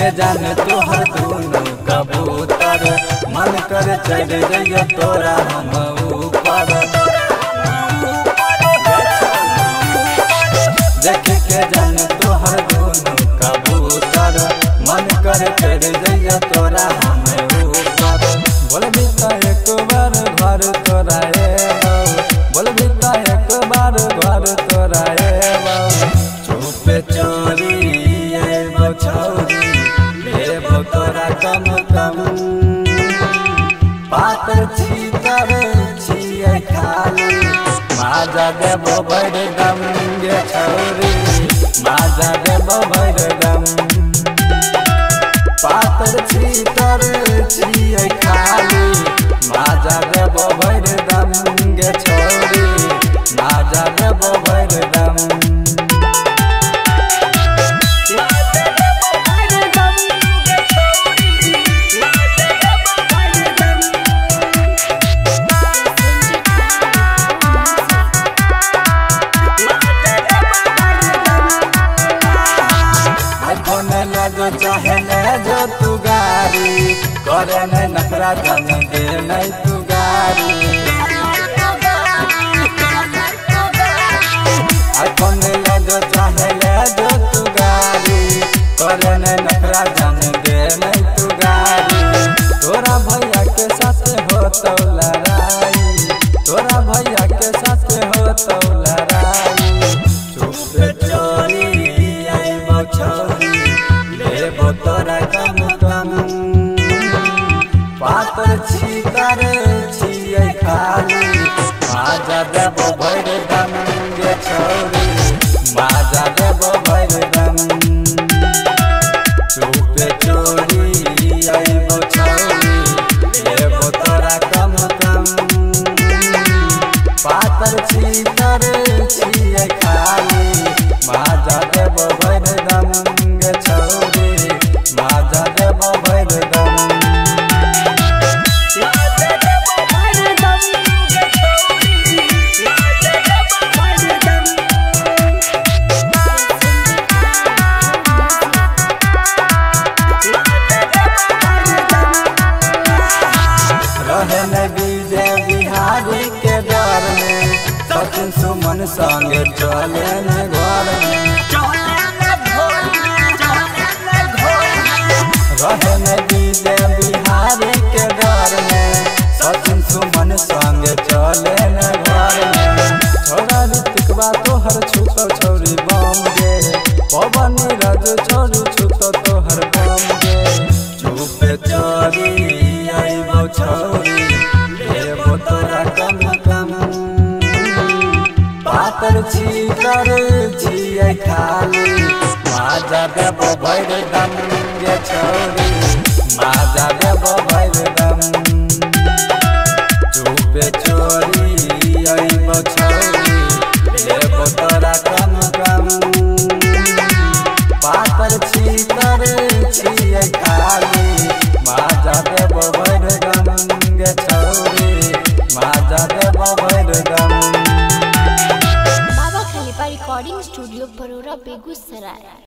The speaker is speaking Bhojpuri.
के जाने तोहर दोनों कबूतर, मन कर चढ़ जाइए तोरा हम ऊपर। देख के जाने तोहर दोनों कबूतर, मन कर चढ़ जाइए तोरा हम ऊपर। बोल बीता एक बार घर तोरा बोल बीता एक बार घर तोरा चुप चोरी छौरी लेबो तोरा कम कम। पातर छीतर छियै खाली, माजा देबो भर दम गे छौरी, माजा देबो भर दम। पातर छीतर छियै खाली, माजा देबो भर दम गे छौरी, माजा देबो भर दम। जो चाहे ले जो तू गारी, करे न नखरा जन दे नहीं तू गारी। अपन ले जो चाहे ले जो तू गारी, करे न नखरा जन दे नहीं तू गारी। तोरा भैया के साथ हो तो लड़ाई, तोरा भैया के साथ हो तो लड़ाई। चुप चोरी आइबो छौरी लेबो तोरा कम कम। पातर छीतर छियै खाली, माजा देबो भर दम गे छौरी, माजा देबो भर दम। चुप चोरी आइबो छौरी लेबो तोरा कम कम। पातर छीतर छियै खाली, माजा देबो भर दम गे छौरी, माजा देबो भर दम। रहे न विजय बिहारी के डर में, सचिन सुमन संग चले न घर में। रहे न विजय बिहारी के डर में, सचिन सुमन संग चले न घर में। छोरा ऋतिकवा तोहर छूतो छौरी बम गे, पवन नीरज छोरू छूतो तोहर बम गे। चुप चोरी आइबो छौरी लेबो तोरा कम कम। पातर छीतर छियै खाली, माजा देबो भर दम गे छौरी, माजा देबो भर दम। चुप चोरी आइबो छौरी लेबो तोरा कम कम। पातर छीतर छियै खाली, माजा देबो भर दम गे छौरी, माजा देबो भर दम। Baba Khalifa recording studio Barora Begusarai.